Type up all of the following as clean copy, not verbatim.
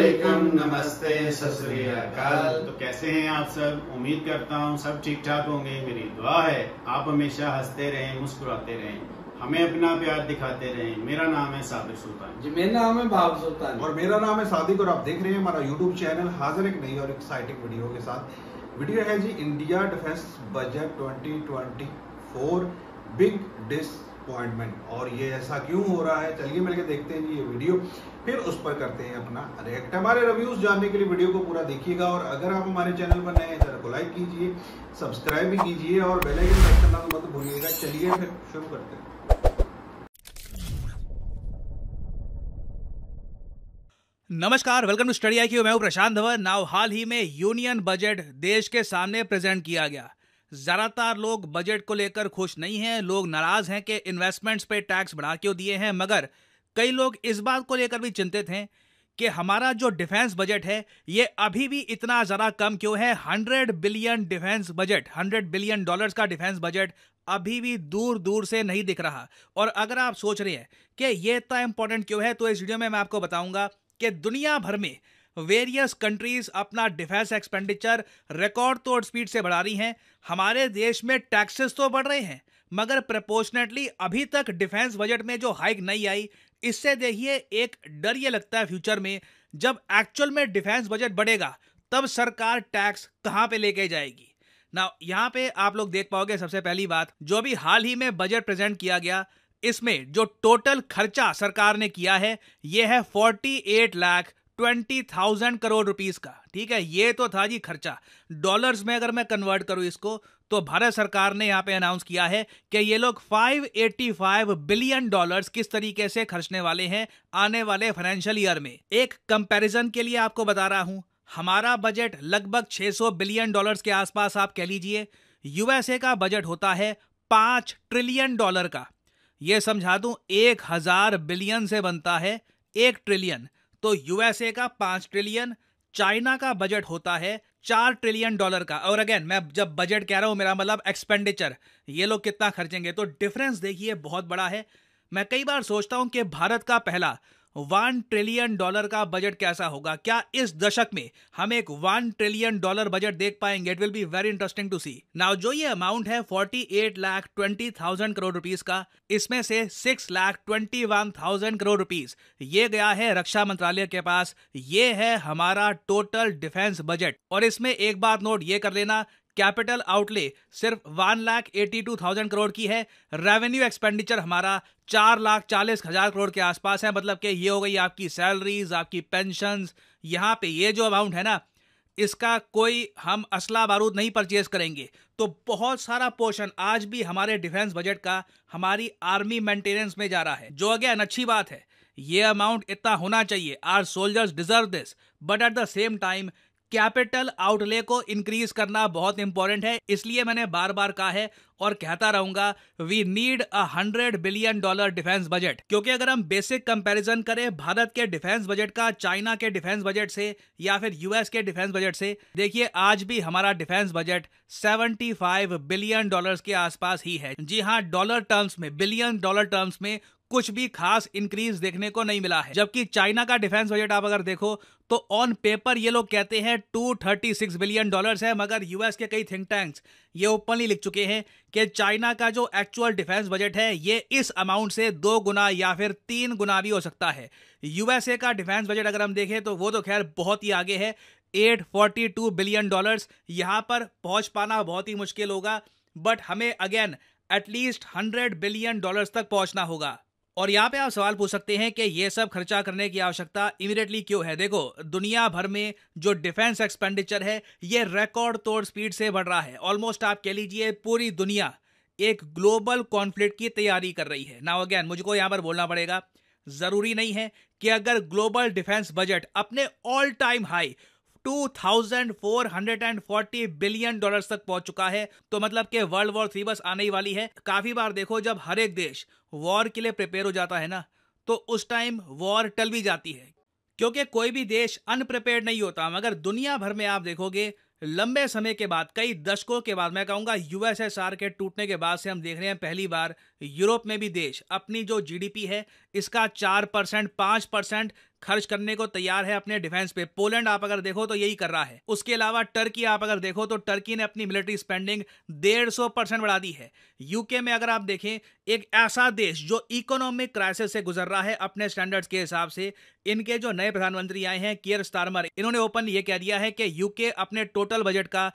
वालेकुम, नमस्ते, सत श्री अकाल। तो कैसे हैं आप सब? उम्मीद करता हूँ सब ठीक ठाक होंगे। मेरी दुआ है आप हमेशा हंसते रहें, मुस्कुराते रहें, हमें अपना प्यार दिखाते रहें। मेरा नाम है साबिर सुल्तान जी, मेरा नाम है बाबर सुल्तान और मेरा नाम है सादिक और आप देख रहे हैं हमारा यूट्यूब चैनल। हाजिर एक नई और एक्साइटिंग वीडियो के साथ। वीडियो है जी India defence budget 2024 big disappointment. और ये ऐसा क्यों हो रहा है, चलिए मिलकर देखते हैं जी ये वीडियो, फिर उस पर करते हैं अपना रिएक्ट। हमारे रिव्यूज जानने के लिए वीडियो को पूरा देखिएगा और अगर आप हमारे चैनल पर नए हैं चैनल को लाइक कीजिए, सब्सक्राइब भी कीजिए और बेल आइकन प्रेस करना तो मत भूलिएगा। चलिए फिर शुरू करते हैं। नमस्कार, वेलकम टू स्टडी IQ। मैं हूं प्रशांत धवन। नाउ हाल ही में यूनियन बजट देश के सामने प्रेजेंट किया गया। ज्यादातर लोग बजट को लेकर खुश नहीं हैं, लोग नाराज हैं कि इन्वेस्टमेंट्स पे टैक्स बढ़ा क्यों दिए हैं, मगर कई लोग इस बात को लेकर भी चिंतित हैं कि हमारा जो डिफेंस बजट है ये अभी भी इतना ज़्यादा कम क्यों है। 100 बिलियन डिफेंस बजट, $100 बिलियन का डिफेंस बजट अभी भी दूर दूर से नहीं दिख रहा। और अगर आप सोच रहे हैं कि ये इतना इंपॉर्टेंट क्यों है, तो इस वीडियो में मैं आपको बताऊंगा कि दुनिया भर में वेरियस कंट्रीज अपना डिफेंस एक्सपेंडिचर रिकॉर्ड तोड़ स्पीड से बढ़ा रही हैं। हमारे देश में टैक्सेस तो बढ़ रहे हैं मगर प्रोपोर्शनेटली अभी तक डिफेंस बजट में जो हाइक नहीं आई, इससे देखिए एक डर ये लगता है फ्यूचर में जब एक्चुअल में डिफेंस बजट बढ़ेगा तब सरकार टैक्स कहां पे लेके जाएगी। ना यहां पे आप लोग देख पाओगे, सबसे पहली बात, जो भी हाल ही में बजट प्रेजेंट किया गया इसमें जो टोटल खर्चा सरकार ने किया है यह है 48,20,000 करोड़ रुपीस का। ठीक है, ये तो था जी खर्चा। डॉलर्स में अगर मैं कन्वर्ट करूं इसको, तो भारत सरकार ने यहां पे अनाउंस किया है कि ये लोग $585 बिलियन किस तरीके से खर्चने वाले हैं आने वाले फाइनेंशियल ईयर में। एक कंपैरिजन के लिए आपको बता रहा हूं, हमारा बजट लगभग $600 बिलियन के आसपास आप कह लीजिए। यूएसए का बजट होता है $5 ट्रिलियन का। ये समझा दूं, 1000 बिलियन से बनता है 1 ट्रिलियन, तो यूएसए का 5 ट्रिलियन, चाइना का बजट होता है $4 ट्रिलियन का। और अगेन मैं जब बजट कह रहा हूं मेरा मतलब एक्सपेंडिचर, ये लोग कितना खर्चेंगे, तो डिफरेंस देखिए बहुत बड़ा है। मैं कई बार सोचता हूं कि भारत का पहला $1 ट्रिलियन का बजट कैसा होगा। क्या इस दशक में हम एक $1 ट्रिलियन बजट देख पाएंगे? It will be very interesting to see. Now जो ये अमाउंट है 48,20,000 करोड़ रुपीस का, इसमें से 6,21,000 करोड़ रुपीस ये गया है रक्षा मंत्रालय के पास। ये है हमारा टोटल डिफेंस बजट। और इसमें एक बात नोट ये कर लेना, कैपिटल आउटले सिर्फ 1,82,000 करोड़ की है। रेवेन्यू एक्सपेंडिचर हमारा 4,40,000 करोड़ के आसपास है। मतलब कि ये हो गई आपकी सैलरीज, आपकी पेंशन्स। यहाँ पे ये जो अमाउंट है ना, इसका कोई हम असला बारूद नहीं परचेज करेंगे। तो बहुत सारा पोर्शन आज भी हमारे डिफेंस बजट का हमारी आर्मी मेंटेनेंस में जा रहा है, जो अगेन अच्छी बात है। ये अमाउंट इतना होना चाहिए, our soldiers deserve this, but at the same time capital outlay को इंक्रीज करना बहुत इंपॉर्टेंट है। इसलिए मैंने बार बार कहा है और कहता रहूंगा, we need $100 billion defence budget. क्योंकि अगर हम बेसिक कंपैरिजन करें भारत के डिफेंस बजट का चाइना के डिफेंस बजट से या फिर यूएस के डिफेंस बजट से, देखिए आज भी हमारा डिफेंस बजट $75 बिलियन के आसपास ही है। जी हाँ, डॉलर टर्म्स में, बिलियन डॉलर टर्म्स में कुछ भी खास इंक्रीज देखने को नहीं मिला है। जबकि चाइना का डिफेंस बजट आप अगर देखो तो ऑन पेपर ये लोग कहते हैं $236 बिलियन है, मगर यूएस के कई थिंक टैंक्स ये ओपनली लिख चुके हैं कि चाइना का जो एक्चुअल डिफेंस बजट है ये इस अमाउंट से 2 गुना या फिर 3 गुना भी हो सकता है। यूएसए का डिफेंस बजट अगर हम देखें तो वो तो खैर बहुत ही आगे है, $842 बिलियन। यहां पर पहुंच पाना बहुत ही मुश्किल होगा, बट हमें अगेन एटलीस्ट $100 बिलियन तक पहुंचना होगा। और यहाँ पे आप सवाल पूछ सकते हैं कि ये सब खर्चा करने की आवश्यकता इमीडिएटली क्यों है। देखो, दुनिया भर में जो डिफेंस एक्सपेंडिचर है ये रिकॉर्ड तोड़ स्पीड से बढ़ रहा है। ऑलमोस्ट आप कह लीजिए पूरी दुनिया एक ग्लोबल कॉन्फ्लिक्ट की तैयारी कर रही है। नाउ अगेन मुझको यहाँ पर बोलना पड़ेगा, जरूरी नहीं है कि अगर ग्लोबल डिफेंस बजट अपने ऑल टाइम हाई 2,440 बिलियन तक पहुंच चुका है तो मतलब कि वर्ल्ड वॉर 3 बस आने ही वाली है। काफी बार देखो, जब हर एक देश वॉर के लिए प्रिपेयर हो जाता है ना, तो उस टाइम वॉर टल भी जाती है, क्योंकि कोई भी देश अनप्रिपेयर्ड नहीं होता। मगर दुनिया भर में आप देखोगे लंबे समय के बाद, कई दशकों के बाद, मैं कहूंगा यूएसएसआर के टूटने के बाद से हम देख रहे हैं पहली बार यूरोप में भी देश अपनी जो जीडीपी है इसका 4% 5% खर्च करने को तैयार है अपने डिफेंस पे। पोलैंड आप अगर देखो तो यही कर रहा है। उसके अलावा टर्की आप अगर देखो तो टर्की ने अपनी मिलिट्री स्पेंडिंग 150% बढ़ा दी है। यूके में अगर आप देखें, एक ऐसा देश जो इकोनॉमिक क्राइसिस से गुजर रहा है अपने स्टैंडर्ड्स के हिसाब से, इनके जो नए प्रधानमंत्री आए हैं कियर स्टारमर, इन्होंने ओपन ये कह दिया है कि यूके अपने टोटल बजट का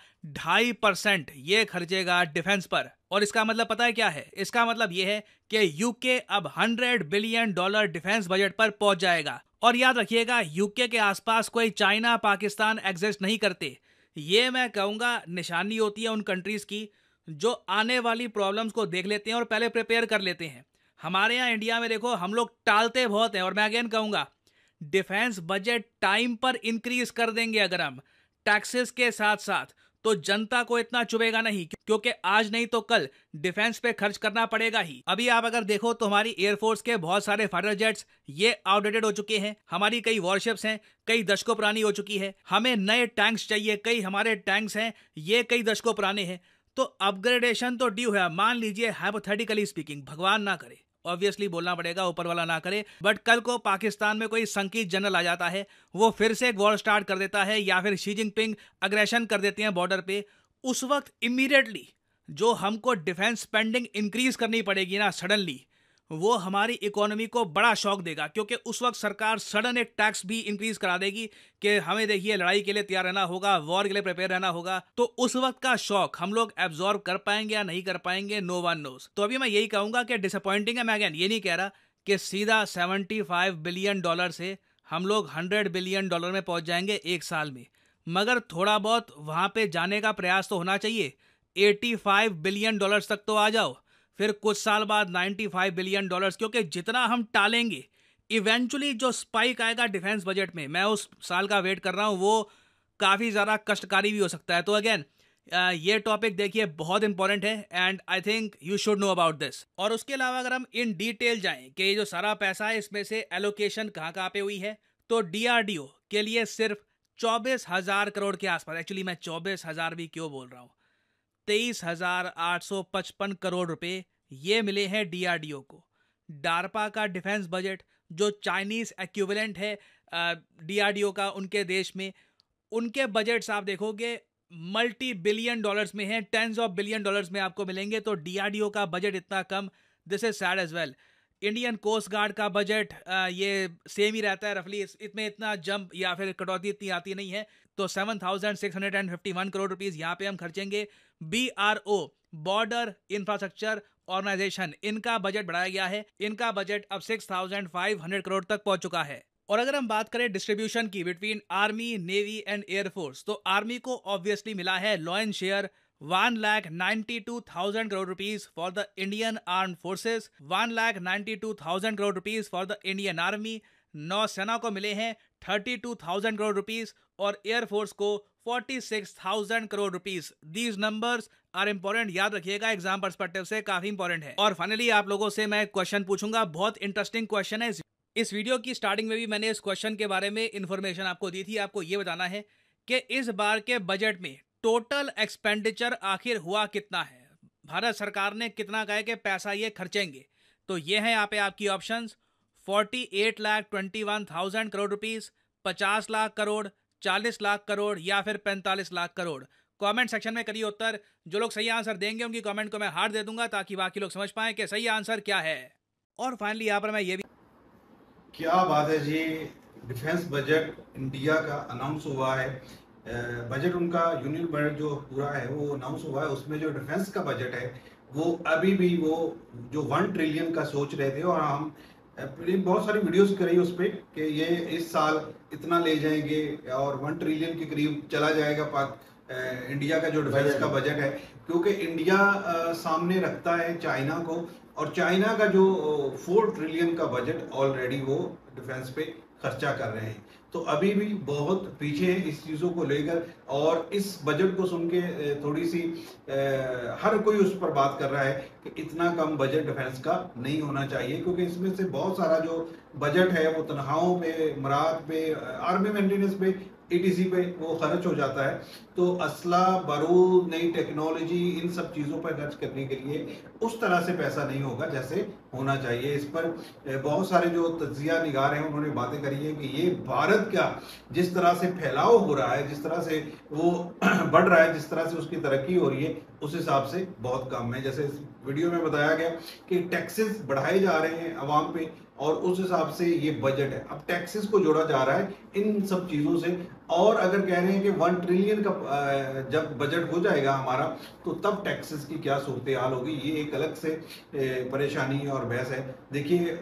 2.5% ये खर्चेगा डिफेंस पर। और इसका मतलब पता है क्या है? इसका मतलब ये है कि यूके अब $100 बिलियन डिफेंस बजट पर पहुंच जाएगा। और याद रखिएगा, यूके के आसपास कोई चाइना पाकिस्तान एग्जिस्ट नहीं करते। ये मैं कहूँगा निशानी होती है उन कंट्रीज की जो आने वाली प्रॉब्लम्स को देख लेते हैं और पहले प्रिपेयर कर लेते हैं। हमारे यहाँ इंडिया में देखो, हम लोग टालते बहुत हैं। और मैं अगेन कहूँगा, डिफेंस बजट टाइम पर इंक्रीज कर देंगे अगर हम टैक्सेस के साथ साथ, तो जनता को इतना चुभेगा नहीं, क्योंकि आज नहीं तो कल डिफेंस पे खर्च करना पड़ेगा ही। अभी आप अगर देखो तो हमारी एयरफोर्स के बहुत सारे फाइटर जेट्स ये आउटडेटेड हो चुके हैं। हमारी कई वॉरशिप्स हैं, कई दशकों पुरानी हो चुकी है। हमें नए टैंक्स चाहिए, कई हमारे टैंक्स हैं ये कई दशकों पुराने हैं। तो अपग्रेडेशन तो ड्यू है। मान लीजिए हाइपोथेटिकली स्पीकिंग, भगवान ना करे, ऑब्वियसली बोलना पड़ेगा, ऊपर वाला ना करे, बट कल को पाकिस्तान में कोई संकीर्ण जनरल आ जाता है, वो फिर से एक वॉर स्टार्ट कर देता है, या फिर शी जिनपिंग अग्रेशन कर देते हैं बॉर्डर पे, उस वक्त इमीडिएटली जो हमको डिफेंस स्पेंडिंग इंक्रीज करनी पड़ेगी ना सडनली, वो हमारी इकोनॉमी को बड़ा शॉक देगा। क्योंकि उस वक्त सरकार सडन एक टैक्स भी इंक्रीज करा देगी कि हमें देखिए लड़ाई के लिए तैयार रहना होगा, वॉर के लिए प्रिपेयर रहना होगा। तो उस वक्त का शॉक हम लोग एब्जॉर्ब कर पाएंगे या नहीं कर पाएंगे, नो वन नोस। तो अभी मैं यही कहूंगा कि डिसअपॉइंटिंग है। मैं अगेन ये नहीं कह रहा कि सीधा $75 बिलियन से हम लोग $100 बिलियन में पहुंच जाएंगे एक साल में, मगर थोड़ा बहुत वहां पे जाने का प्रयास तो होना चाहिए। $85 बिलियन तक तो आ जाओ, फिर कुछ साल बाद $95 बिलियन, क्योंकि जितना हम टालेंगे इवेंचुअली जो स्पाइक आएगा डिफेंस बजट में, मैं उस साल का वेट कर रहा हूं, वो काफ़ी ज़्यादा कष्टकारी भी हो सकता है। तो अगेन ये टॉपिक देखिए बहुत इंपॉर्टेंट है and I think you should know about this. और उसके अलावा अगर हम इन डिटेल जाएं कि ये जो सारा पैसा है इसमें से एलोकेशन कहाँ कहाँ पे हुई है, तो DRDO के लिए सिर्फ 24,000 करोड़ के आसपास, एक्चुअली मैं 24,000 भी क्यों बोल रहा हूँ, 23,855 करोड़ रुपए ये मिले हैं DRDO को। डारपा का डिफेंस बजट जो चाइनीज एक्विवेलेंट है DRDO का उनके देश में, उनके बजट्स आप देखोगे मल्टी बिलियन डॉलर्स में हैं, टेंस ऑफ बिलियन डॉलर्स में आपको मिलेंगे। तो DRDO का बजट इतना कम, this is sad as well. Indian coast guard का बजट ये सेम ही रहता है रफली, इसमें इतना जंप या फिर कटौती इतनी आती नहीं है। तो 7,651 करोड़ रुपीस यहाँ पे हम खर्चेंगे। BRO बॉर्डर इंफ्रास्ट्रक्चर ऑर्गेनाइजेशन, इनका बजट बढ़ाया गया है, इनका बजट अब 6,500 करोड़ तक पहुंच चुका है। और अगर हम बात करें डिस्ट्रीब्यूशन की between army, navy and air force, तो आर्मी को ऑब्वियसली मिला है lion share 1,92,000 crore rupees for the Indian armed forces, 1,92,000 crore rupees for the Indian army. नौसेना को मिले हैं 32,000 करोड़ रुपीस और एयरफोर्स को 46,000 crore rupees. These numbers are important, याद रखिएगा, एग्जाम पर्सपेक्टिव से काफी इंपॉर्टेंट है। और फाइनली आप लोगों से मैं क्वेश्चन पूछूंगा, बहुत इंटरेस्टिंग क्वेश्चन है। इस वीडियो की स्टार्टिंग में भी मैंने इस क्वेश्चन के बारे में इंफॉर्मेशन आपको दी थी। आपको ये बताना है कि इस बार के बजट में टोटल एक्सपेंडिचर आखिर हुआ कितना है, भारत सरकार ने कितना कहा कि पैसा ये खर्चेंगे। तो ये है यहाँ पे आपकी ऑप्शंस, 48,21,000 करोड़ रुपीस, 50 लाख करोड़, 40 लाख करोड़ या फिर 45 लाख करोड़। कमेंट सेक्शन में करिए उत्तर, जो लोग सही आंसर देंगे उनकी कमेंट को मैं हार्ट दे दूंगा ताकि बाकी लोग समझ पाएं कि सही आंसर क्या है। और फाइनली यहाँ पर मैं ये भी, क्या बात है जी, डिफेंस बजट इंडिया का अनाउंस हुआ है। बजट उनका यूनियन बजट जो पूरा है वो अनाउंस हुआ है। उसमें जो डिफेंस का बजट है वो अभी भी वो जो 1 ट्रिलियन का सोच रहे थे, और हम बहुत सारी वीडियोस करी उस पर कि ये इस साल इतना ले जाएंगे और 1 ट्रिलियन के करीब चला जाएगा इंडिया का जो डिफेंस का बजट है। क्योंकि इंडिया सामने रखता है चाइना को, और चाइना का जो 4 ट्रिलियन का बजट ऑलरेडी वो डिफेंस पे खर्चा कर रहे हैं। तो अभी भी बहुत पीछे है इस चीज़ों को लेकर, और इस बजट को सुन के थोड़ी सी हर कोई उस पर बात कर रहा है कि इतना कम बजट डिफेंस का नहीं होना चाहिए, क्योंकि इसमें से बहुत सारा जो बजट है वो तनख्वाहों पे, मराद पे, आर्मी मेंटेनेंस पे ETC पे वो खर्च हो जाता है। तो असला, बारूद, नई टेक्नोलॉजी, इन सब चीज़ों पर खर्च करने के लिए उस तरह से पैसा नहीं होगा जैसे होना चाहिए। इस पर बहुत सारे जो तज्जिया निगार हैं उन्होंने बातें करी है कि ये भारत का जिस तरह से फैलाव हो रहा है, जिस तरह से वो बढ़ रहा है, जिस तरह से उसकी तरक्की हो रही है, उस हिसाब से बहुत कम है। जैसे इस वीडियो में बताया गया कि टैक्सेस बढ़ाए जा रहे हैं आवाम पे, और उस हिसाब से ये बजट है। अब टैक्सेस को जोड़ा जा रहा है इन सब चीज़ों से, और अगर कह रहे हैं कि 1 ट्रिलियन का जब बजट हो जाएगा हमारा, तो तब टैक्सेस की क्या सूरत हाल होगी, ये एक अलग से परेशानी और बहस है। देखिए,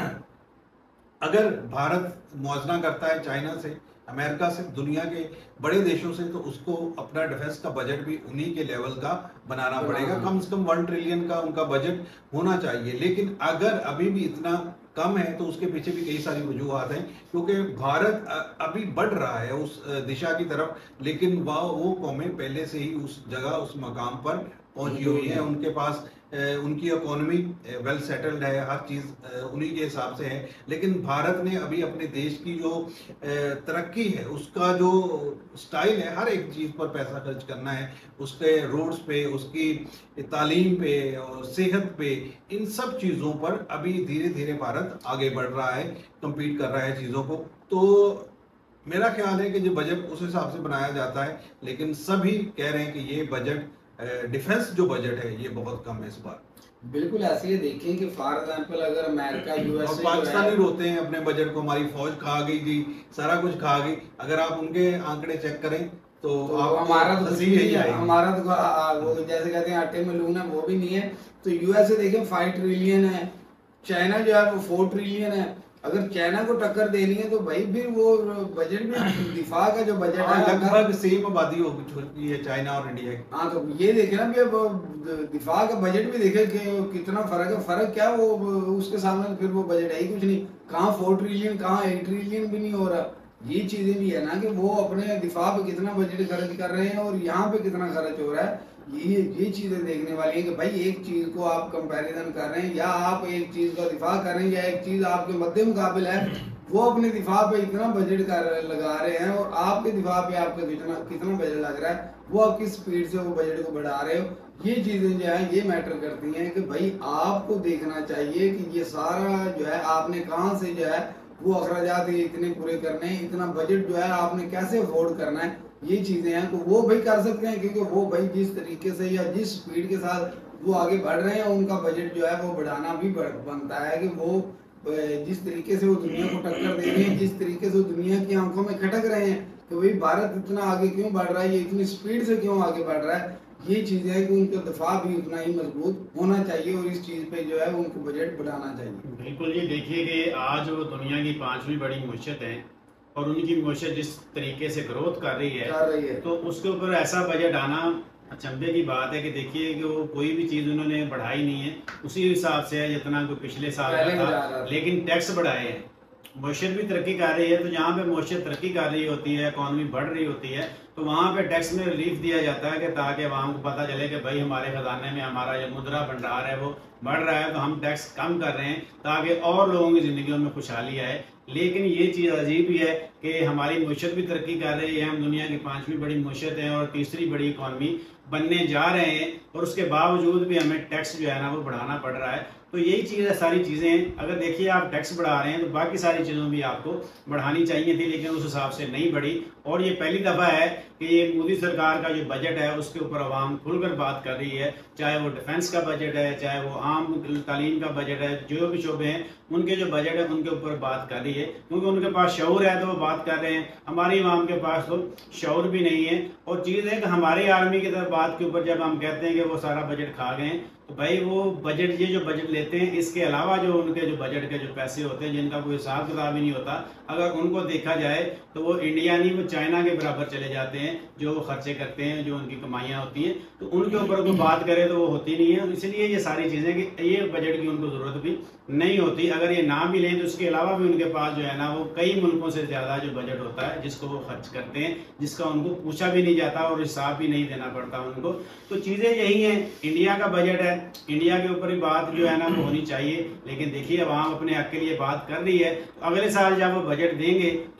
अगर भारत मुआवजा करता है चाइना से, अमेरिका से, दुनिया के बड़े देशों से, तो उसको अपना डिफेंस का बजट भी उन्हीं के लेवल का बनाना पड़ेगा। कम से कम 1 ट्रिलियन का उनका बजट होना चाहिए। लेकिन अगर अभी भी इतना कम है तो उसके पीछे भी कई सारी वजूहात हैं, क्योंकि भारत अभी बढ़ रहा है उस दिशा की तरफ, लेकिन वो कौमें पहले से ही उस जगह, उस मकाम पर पहुंची हुई है। उनके पास उनकी इकोनॉमी वेल सेटल्ड है, हर चीज़ उन्हीं के हिसाब से है। लेकिन भारत ने अभी अपने देश की जो तरक्की है, उसका जो स्टाइल है, हर एक चीज़ पर पैसा खर्च करना है, उसके रोड्स पे, उसकी तालीम पे और सेहत पे, इन सब चीज़ों पर अभी धीरे धीरे भारत आगे बढ़ रहा है, कम्पीट कर रहा है चीज़ों को। तो मेरा ख्याल है कि जो बजट उस हिसाब से बनाया जाता है, लेकिन सभी कह रहे हैं कि ये बजट, डिफेंस जो बजट है, ये बहुत कम है इस बार। बिल्कुल ऐसे ही देखें कि फॉर एग्जांपल अगर अमेरिका, यूएसए, और पाकिस्तानी रोते हैं अपने बजट को, हमारी फौज खा गई जी, सारा कुछ खा गई। अगर आप उनके आंकड़े चेक करें तो आप हमारा तो कुछ नहीं है, हमारा तो वो जैसे कहते हैं आटे में लून है, वो भी नहीं है। तो यूएसए देखें 5 ट्रिलियन है, चाइना जो है वो 4 ट्रिलियन है। अगर चाइना को टक्कर देनी है तो भाई फिर वो बजट में दिफा का जो बजट है लगभग सेम आबादी हो चुकी है चाइना और इंडिया की। हाँ, तो ये देखे ना भी, अब दिफा का बजट भी देखे कि कितना फर्क है। फर्क क्या, वो उसके सामने फिर वो बजट है ही कुछ नहीं। कहाँ 4 ट्रिलियन, कहाँ 8 ट्रिलियन भी नहीं हो रहा। ये चीजें भी है ना कि वो अपने दिफा पे कितना बजट खर्च कर रहे हैं और यहाँ पे कितना खर्च हो रहा है। ये चीजें देखने वाली है कि भाई एक चीज को आप कंपैरिजन कर रहे हैं, या आप एक चीज का दिफा कर रहे हैं, या एक चीज आपके मध्य मुकाबिल है, वो अपने दिफा पे इतना बजट लगा रहे हैं और आपके दिफा पे आपका कितना बजट लग रहा है, वो आप किस स्पीड से वो बजट को बढ़ा रहे हो। ये चीजें जो है ये मैटर करती हैं कि भाई आपको देखना चाहिए कि ये सारा जो है आपने कहाँ से जो है वो अखराजात इतने पूरे करने हैं, इतना बजट जो है आपने कैसे अफोर्ड करना है। ये चीजें हैं तो वो भाई कर सकते हैं, क्योंकि वो भाई जिस तरीके से या जिस स्पीड के साथ वो आगे बढ़ रहे हैं, उनका बजट जो है वो बढ़ाना भी बनता है कि वो जिस तरीके से वो दुनिया को टक्कर दे रहे हैं, जिस तरीके से वो दुनिया की आंखों में खटक रहे हैं कि भाई भारत इतना आगे क्यों बढ़ रहा है, ये इतनी स्पीड से क्यों आगे बढ़ रहा है। ये चीजें है कि उनका दफा भी उतना ही मजबूत होना चाहिए और इस चीज पे जो है उनको बजट बढ़ाना चाहिए। बिल्कुल, ये देखिए कि आज वो दुनिया की 5वीं बड़ी मुल्क है और उनकी मुल्क जिस तरीके से ग्रोथ कर रही है, तो उसके ऊपर ऐसा बजट आना अचंभे की बात है कि देखिए कि वो कोई भी चीज उन्होंने बढ़ाई नहीं है, उसी हिसाब से है जितना कोई पिछले साल का था, लेकिन टैक्स बढ़ाए हैं। मुल्क भी तरक्की कर रही है, तो जहाँ पे मुल्क तरक्की कर रही होती है, इकॉनमी बढ़ रही होती है, तो वहाँ पे टैक्स में रिलीफ दिया जाता है कि ताकि आवाम को पता चले कि भाई हमारे खजाने में हमारा जो मुद्रा भंडार है वो बढ़ रहा है, तो हम टैक्स कम कर रहे हैं ताकि और लोगों की जिंदगियों में खुशहाली आए। लेकिन ये चीज़ अजीब ही है कि हमारी मुल्क भी तरक्की कर रही है, हम दुनिया की 5वीं बड़ी मुल्क हैं और तीसरी बड़ी इकॉनमी बनने जा रहे हैं, और उसके बावजूद भी हमें टैक्स जो है ना वो बढ़ाना पड़ रहा है। तो यही चीज़ है, सारी चीज़ें अगर देखिए आप टैक्स बढ़ा रहे हैं तो बाकी सारी चीज़ों भी आपको बढ़ानी चाहिए थी, लेकिन उस हिसाब से नहीं बढ़ी। और ये पहली दफ़ा है कि ये मोदी सरकार का जो बजट है उसके ऊपर आवाम खुलकर बात कर रही है, चाहे वो डिफेंस का बजट है, चाहे वो आम तालीम का बजट है, जो भी शोबे हैं उनके जो बजट है उनके ऊपर बात कर रही है, क्योंकि उनके पास शऊर है तो वो बात कर रहे हैं। हमारी आवाम के पास तो शऊर भी नहीं है। और चीज़ है कि हमारे आर्मी की तरफ बात के ऊपर जब हम कहते हैं कि वो सारा बजट खा गए, तो भाई वो बजट, ये जो बजट लेते हैं, इसके अलावा जो उनके जो बजट के जो पैसे होते हैं जिनका कोई हिसाब किताब ही नहीं होता, अगर उनको देखा जाए तो वो इंडिया नहीं, वो चाइना के बराबर चले जाते हैं जो वो खर्चे करते हैं, जो उनकी कमाइयाँ होती हैं, तो उनके ऊपर कोई बात करे तो वो होती नहीं है। इसलिए ये सारी चीज़ें कि ये बजट की उनको ज़रूरत भी नहीं होती। अगर ये ना भी लें तो उसके अलावा भी उनके पास जो है ना वो कई मुल्कों से ज़्यादा जो बजट होता है जिसको वो खर्च करते हैं, जिसका उनको पूछा भी नहीं जाता और हिसाब भी नहीं देना पड़ता उनको। तो चीज़ें यही हैं, इंडिया का बजट है, इंडिया के ऊपर ही बात जो है ना वो होनी चाहिए। लेकिन देखिए आवाम अपने हक के लिए बात कर रही है, तो अगले साल जब वो बजट देंगे तो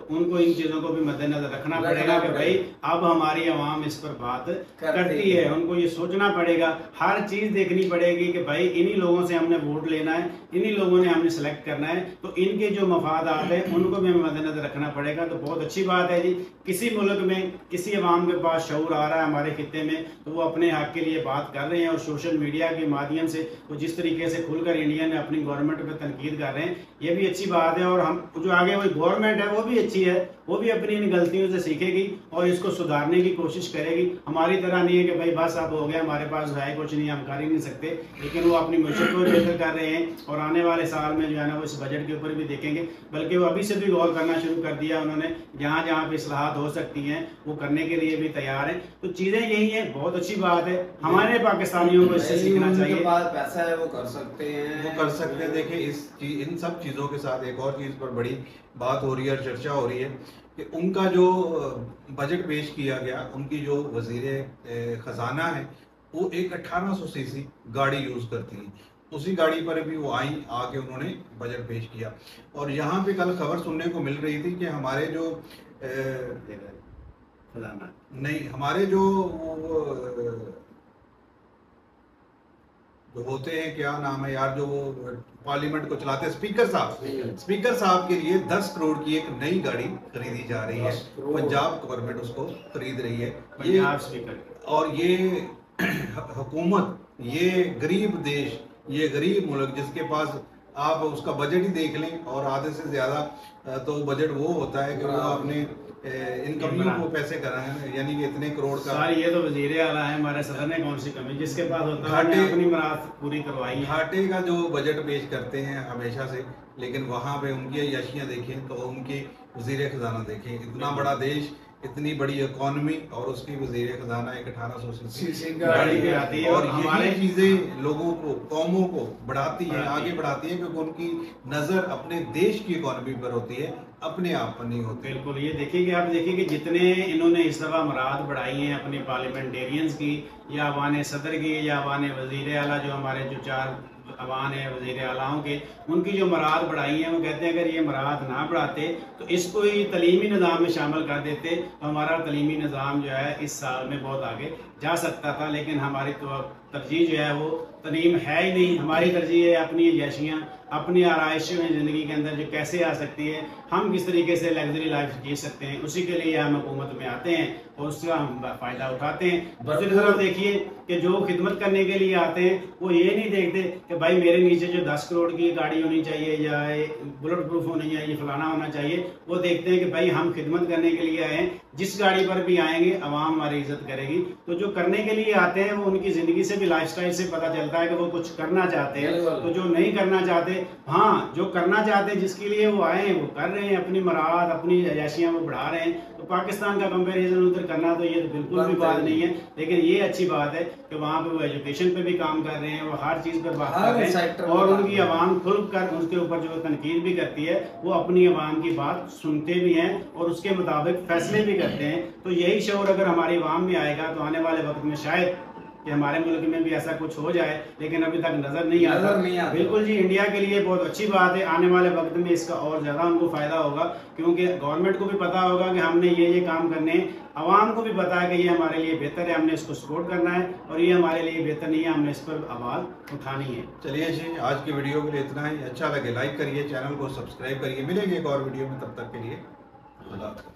उनको इन चीजों को भी मद्देनजर रखना पड़ेगा कि भाई अब हमारी आवाम इस पर बात करती है। उनको ये सोचना पड़ेगा, हर चीज देखनी पड़ेगी कि भाई इन्हीं लोगों से हमने वोट लेना है, इन्हीं लोगों ने हमने सेलेक्ट करना है, तो इनके जो मफादात है उनको भी हमें मद्देनजर रखना पड़ेगा। तो बहुत अच्छी बात है जी, किसी मुल्क में किसी अवाम के पास शऊर आ रहा है हमारे खित्ते में, तो वो अपने हक के लिए बात कर रहे हैं और सोशल मीडिया के माध्यम से वो जिस तरीके से खुलकर इंडिया ने अपनी गवर्नमेंट पर तनकीद कर रहे हैं, ये भी अच्छी बात है। और हम जो आगे वही गवर्नमेंट है वो भी अच्छी है, वो भी अपनी इन गलतियों से सीखेगी और इसको सुधारने की कोशिश करेगी। हमारी तरह नहीं है कि भाई बस अब हो गया, हमारे पास है कुछ नहीं, हम कर ही नहीं सकते, लेकिन वो अपनी मैशत को बेहतर कर रहे हैं और आने वाले साल में जो है ना वो इस बजट के ऊपर भी देखेंगे, बल्कि वो अभी से भी गौर करना शुरू कर दिया उन्होंने। जहाँ जहाँ पे इस्लाहात हो सकती हैं वो करने के लिए भी तैयार हैं। तो चीजें यही है, बहुत अच्छी बात है, हमारे पाकिस्तानियों को इससे सीखना चाहिए। पैसा है वो कर सकते हैं, वो कर सकते हैं। देखिए इन सब चीज़ों के साथ एक और चीज़ पर बड़ी बात हो रही है, चर्चा हो रही है कि उनका जो बजट पेश किया गया, उनकी जो वजीर खजाना है वो एक 1800 सीसी गाड़ी यूज़ करती है, उसी गाड़ी पर भी वो आई आके उन्होंने बजट पेश किया। और यहाँ पे कल खबर सुनने को मिल रही थी कि हमारे जो नहीं हमारे जो होते हैं, क्या नाम है यार, जो वो पार्लियामेंट को चलाते हैं, स्पीकर साहब के लिए 10 करोड़ की एक नई गाड़ी खरीदी जा रही है। पंजाब गवर्नमेंट उसको खरीद रही है, ये स्पीकर। और ये हुकूमत, ये गरीब देश, ये गरीब मुल्क जिसके पास आप उसका बजट ही देख लें और आधे से ज्यादा तो बजट वो होता है कि वो अपने इनकमियों को पैसे कराएं, यानी कि इतने करोड़ का। सारी ये तो वजीर आला है, हमारे सदर ने कौन सी कमी, जिसके पास होता है अपनी मुराद पूरी करवाई। घाटे का जो बजट पेश करते हैं हमेशा से, लेकिन वहां पे उनकी अय्याशियां देखें तो उनकी वजीर खजाना देखें, इतना बड़ा देश, इतनी बड़ी इकोनॉमी और उसकी वजीर खजाना एक 1800 सीसी गाड़ी पे आती है। और यही चीजें लोगों को, कौमों को बढ़ाती है, आगे बढ़ाती है, क्योंकि उनकी नजर अपने देश की इकोनॉमी पर होती है, अपने आप पर नहीं होती। बिल्कुल, ये देखिए आप देखिए कि जितने इन्होंने इस दफा मुराद बढ़ाई हैं अपनी पार्लियामेंटेरियंस की, या अवान सदर की, या अवान वजीर आला, जो हमारे जो 4 अवान है वजीर आलाओं के, उनकी जो मुराद बढ़ाई है, वो कहते हैं अगर ये मुराद ना बढ़ाते तो इसको ही तलीमी निज़ाम में शामिल कर देते तो हमारा तलीमी निज़ाम जो है इस साल में बहुत आगे जा सकता था। लेकिन हमारी तो तरजीह जो है वो तलीम है ही नहीं, हमारी तरजीह है अपनी अय्याशियाँ, अपनी आराइशें ज़िंदगी के अंदर जो कैसे आ सकती है, हम किस तरीके से लग्जरी लाइफ जी सकते हैं, उसी के लिए हम हुकूमत में आते हैं और उसका हम फ़ायदा उठाते हैं। दूसरी तरफ देखिए कि जो खिदमत करने के लिए आते हैं वो ये नहीं देखते कि भाई मेरे नीचे जो 10 करोड़ की गाड़ी होनी चाहिए या बुलेट प्रूफ होनी चाहिए, फलाना होना चाहिए, वो देखते हैं कि भाई हम खिदमत करने के लिए आए हैं, जिस गाड़ी पर भी आएंगे अवाम हमारी इज्जत करेगी। तो जो करने के लिए आते हैं वो उनकी ज़िंदगी से भी, लाइफस्टाइल से पता चलता है कि वो कुछ करना चाहते हैं। तो जो नहीं करना चाहते, हाँ जो करना चाहते हैं, जिसके लिए वो आए हैं वो कर रहे हैं, अपनी मुराद, अपनी अय्याशियाँ वो बढ़ा रहे हैं। तो पाकिस्तान का कंपैरिजन उधर करना तो ये बिल्कुल भी बात नहीं है, लेकिन ये अच्छी बात है कि वहाँ पे वो एजुकेशन पे भी काम कर रहे हैं, वो हर चीज़ पर बात कर रहे हैं और उनकी आवाम खुल कर उसके ऊपर जो तनकीद भी करती है, वो अपनी आवाम की बात सुनते भी हैं और उसके मुताबिक फैसले भी करते हैं। तो यही शऊर अगर हमारी आवाम में आएगा तो आने वाले वक्त में शायद कि हमारे मुल्क में भी ऐसा कुछ हो जाए, लेकिन अभी तक नजर नहीं आता। बिल्कुल जी, इंडिया के लिए बहुत अच्छी बात है, आने वाले वक्त में इसका और ज्यादा उनको फायदा होगा, क्योंकि गवर्नमेंट को भी पता होगा कि हमने ये काम करने हैं, आवाम को भी पता है कि ये हमारे लिए बेहतर है, हमने इसको सपोर्ट करना है, और ये हमारे लिए बेहतर नहीं है, हमने इस पर आवाज उठानी है। चलिए जी, आज की वीडियो के लिए इतना ही। अच्छा लगे लाइक करिए, चैनल को सब्सक्राइब करिए। मिलेंगे एक और वीडियो में, तब तक के लिए अल्लाह।